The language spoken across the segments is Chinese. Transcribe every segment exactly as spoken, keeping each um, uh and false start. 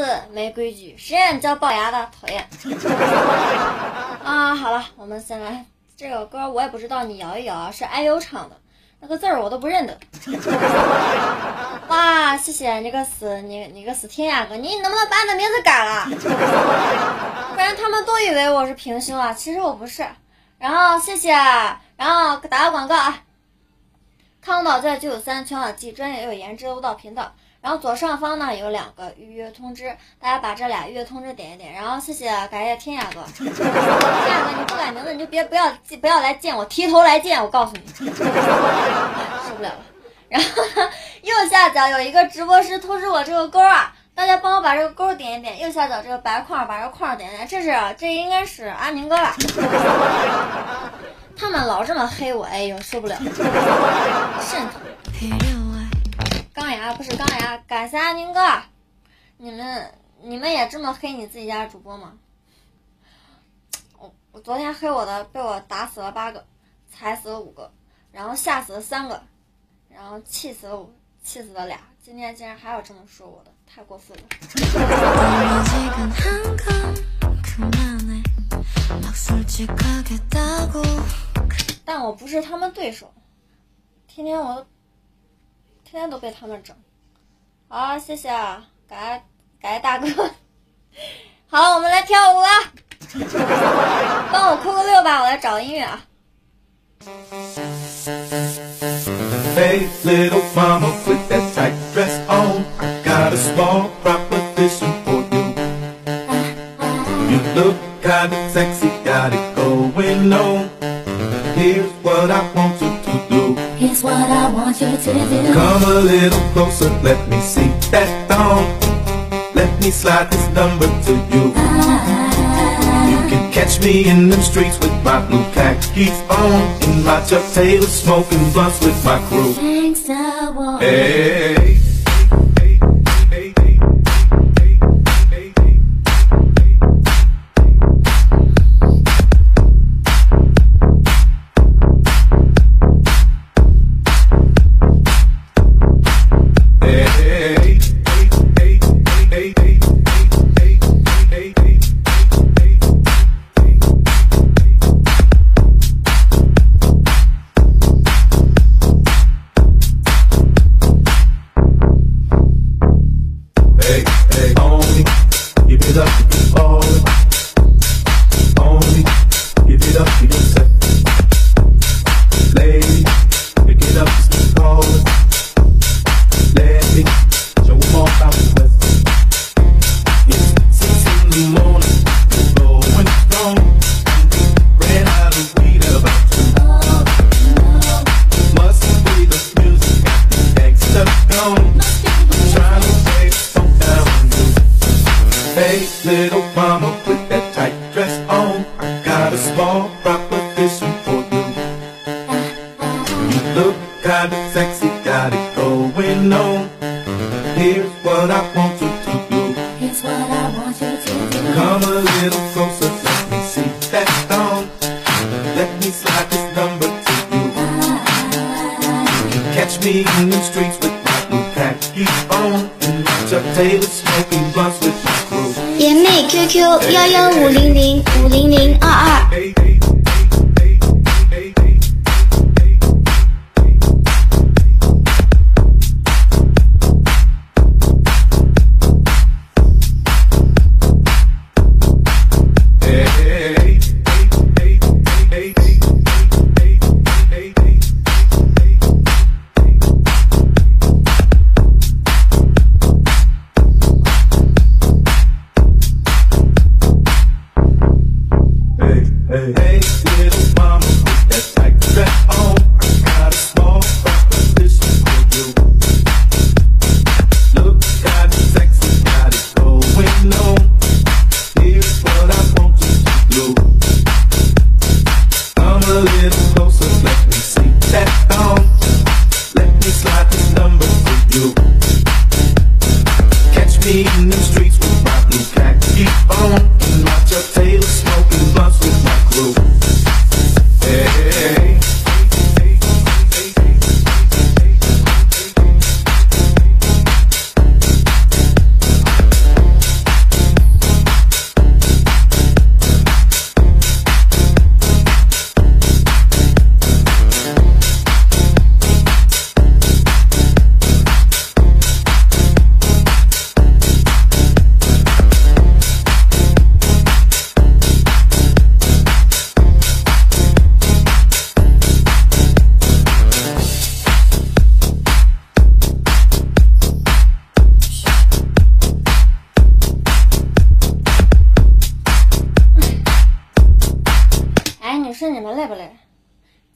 没规矩，谁让你叫龅牙的，讨厌。啊，好了，我们先来这个歌，我也不知道，你摇一摇啊，是 I U 唱的，那个字儿我都不认得。哇，谢谢你个死你你个死天涯哥，你能不能把你的名字改了？不然他们都以为我是平胸啊，其实我不是。然后谢谢，然后打个广告啊，康导在九九三全网记专业又有颜值舞蹈频道。然后左上方呢有两个预约通知，大家把这俩预约通知点一点。然后谢谢感谢天涯哥，天涯哥你不改名字你就别不要不要来见我，提头来见我，告诉你，受不了了。然后呢右下角有一个直播师通知我这个勾啊，大家帮我把这个勾点一点，右下角这个白框把这个框点一点，这是这应该是阿宁哥吧？他们老这么黑我，哎呦受不了，渗透。钢牙不是钢牙，感谢阿宁哥，你们你们也这么黑你自己家主播吗？我我昨天黑我的被我打死了八个，踩死了五个，然后吓死了三个，然后气死了五气死了俩，今天竟然还有这么说我的，太过分了。但我不是他们对手，天天我天天都被他们整。好，谢谢啊，感谢感谢大哥。好，我们来跳舞了，帮我扣个六吧，我来找音乐啊。 Hey, little mama with that tight dress on, I got a small proposition for you. You look kinda sexy, got it going on. Here's what I want you to do. Here's what I want you to do. Come a little closer, let me see that thong. Let me slide this number to you. You can catch me in them streets with my blue khakis on, in my Chuck Taylor smoking blunts with my crew. Thanks, I want. Hey. Little mama with that tight dress on, I got a small proposition for you. You look kinda sexy, got it going on. Here's what I want you to do. Here's what I want you to do. Come a little closer, let me see that thong. Let me slide this number to you. You can catch me in the streets with my blue khakis on, and my Chuck Taylor smoking blunts with my crew. 颜妹 Q Q 幺幺五零零五零零二二。 Hey, hey.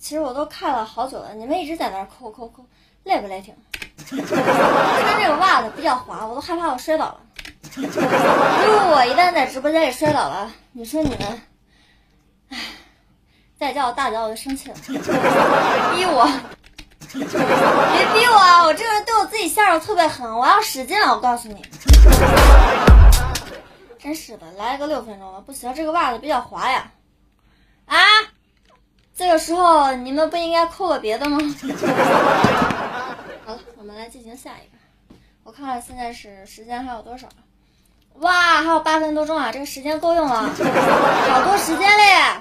其实我都看了好久了，你们一直在那儿扣扣扣，累不累挺？穿这个袜子比较滑，我都害怕我摔倒了。如果我一旦在直播间里摔倒了，你说你们，唉，再叫我大脚我就生气了，逼我，别逼我啊！我这个人对我自己下手特别狠，我要使劲了，我告诉你。真是的，来个六分钟了，不行，这个袜子比较滑呀。啊，这个时候你们不应该扣个别的吗？好了，我们来进行下一个。我看看现在是时间还有多少？哇，还有八分多钟啊，这个时间够用了，好多时间嘞。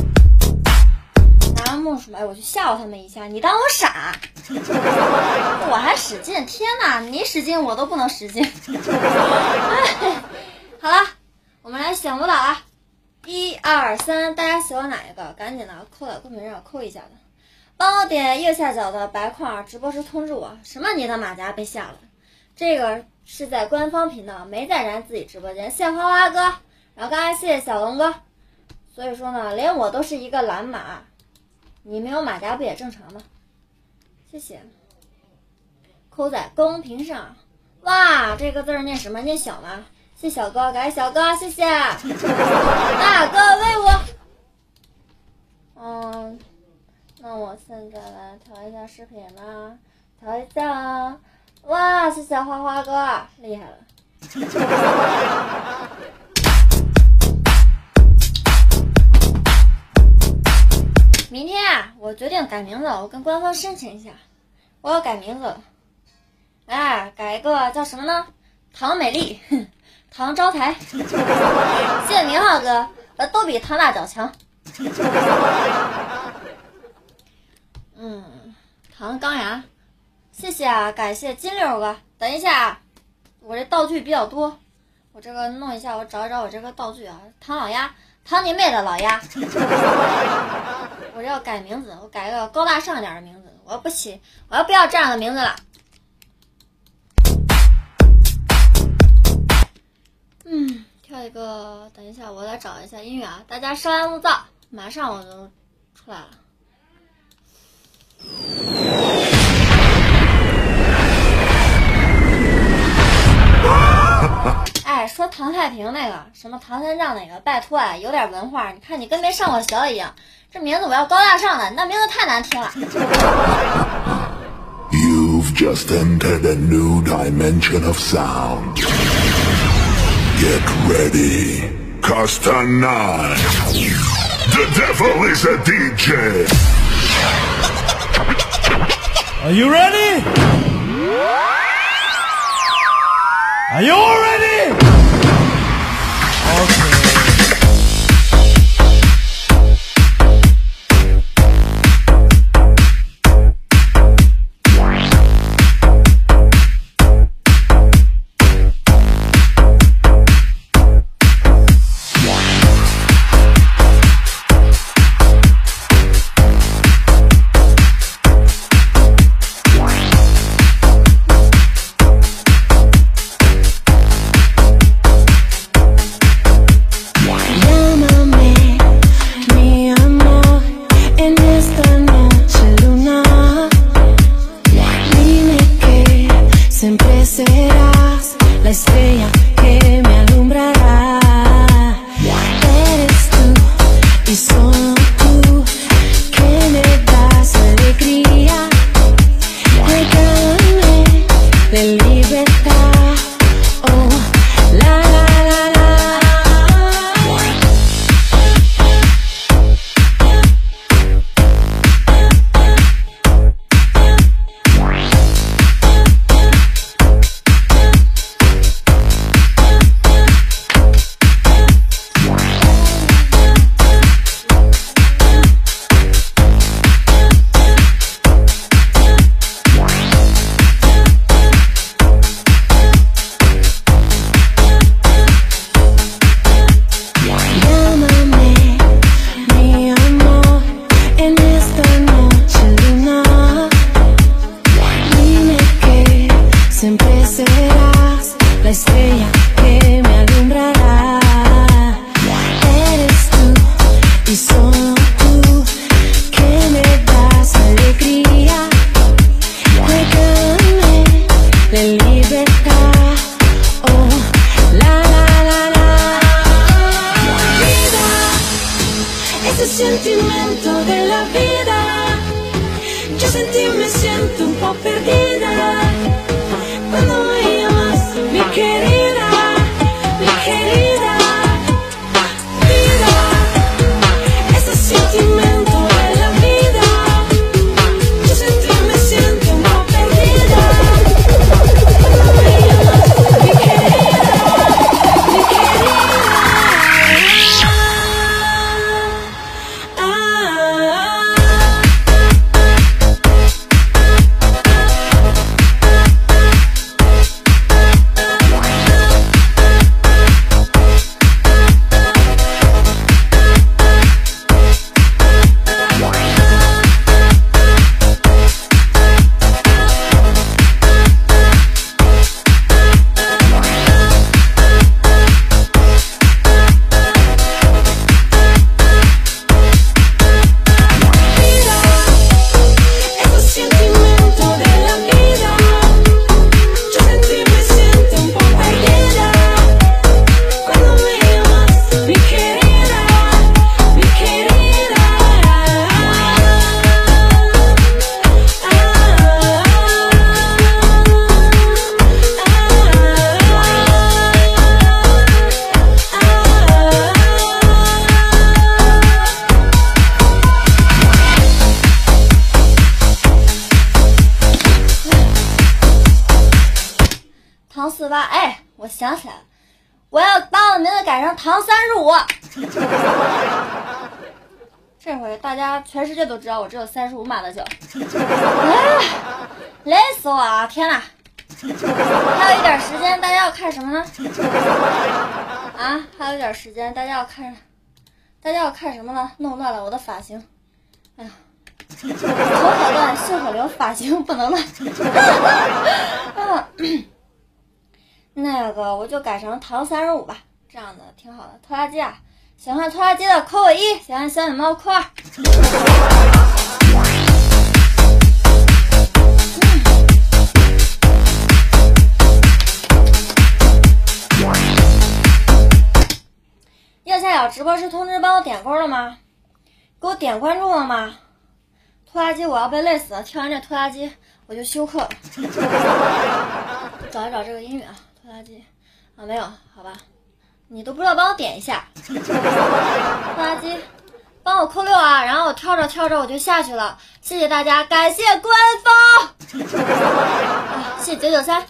拿木薯，哎，我去吓唬他们一下，你当我傻？我还使劲，天哪，你使劲我都不能使劲。哎，好了，我们来选舞蹈啊！一二三，大家喜欢哪一个？赶紧的，扣在公屏上扣一下的，帮我点右下角的白框，直播时通知我。什么？你的马甲被下了？这个是在官方频道，没在咱自己直播间。谢谢花花哥，然后刚才谢谢小龙哥。所以说呢，连我都是一个蓝马，你没有马甲不也正常吗？谢谢。扣在公屏上。哇，这个字念什么？念小吗？谢谢小哥，感谢小哥，谢谢。大哥为我。嗯，那我现在来调一下视频啦，调一下。哇，谢谢花花哥，厉害了。明天啊，我决定改名字，我跟官方申请一下，我要改名字。哎，改一个叫什么呢？唐美丽，唐招财。谢谢明浩哥，呃，都比唐大脚强。嗯，唐钢牙。谢谢啊，感谢金六哥。等一下，我这道具比较多，我这个弄一下，我找一找我这个道具啊。唐老鸭，唐你妹的老鸭！我这要改名字，我改个高大上一点的名字。我要不起，我要不要这样的名字了？嗯，跳一个，等一下，我来找一下音乐啊。大家稍安勿躁，马上我就出来了。哎，说唐太平那个什么唐三藏那个，拜托啊，有点文化，你看你跟没上过学一样。这名字我要高大上的，那名字太难听了。 You've just entered a new dimension of sound. Get ready, cause tonight the devil is a D J. Are you ready? Are you all ready? Okay. Y solo tú que me das sin ti me siento un po' perdida. Cuando me llamas, mi querida, mi querida, vida, ese sentimiento de la vida. Yo sin ti me siento un po' perdida. Cuando me llamas, mi querida, mi querida. Ah, ese sentimiento de la vida. Yo sin ti me siento un po' perdida. Cuando me llamas, mi querida, mi querida. 唐四八，哎，我想起来了，我要把我的名字改成唐三十五。这回大家全世界都知道我只有三十五码的脚，哎，累死我了！天哪！还有一点时间，大家要看什么呢？啊，还有一点时间，大家要看，大家要看什么呢？弄乱了我的发型。哎呀，头可乱，袖可留，发型不能乱。啊那个我就改成唐三十五吧，这样的挺好的。拖拉机啊，喜欢拖拉机的扣我一，喜欢小野猫扣二。右下角直播室通知帮我点勾了吗？给我点关注了吗？拖拉机我要被累死了，跳完这拖拉机我就休克了。找一找这个音乐啊。拖拉机啊，没有，好吧，你都不知道帮我点一下。拖拉机，帮我扣六啊，然后我跳着跳着我就下去了，谢谢大家，感谢官方，啊、谢谢九九三。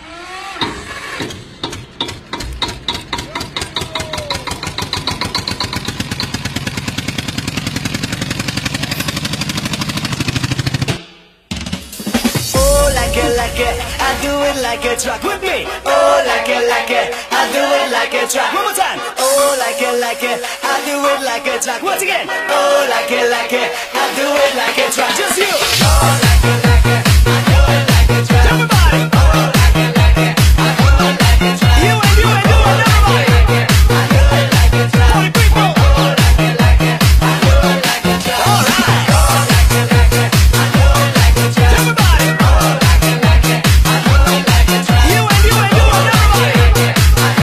Like it, I do it like a track with me. Oh, like it, like it, I do it like a track. One more time. Oh, like it, like it, I do it like a track. Once again. Oh, like it, like it,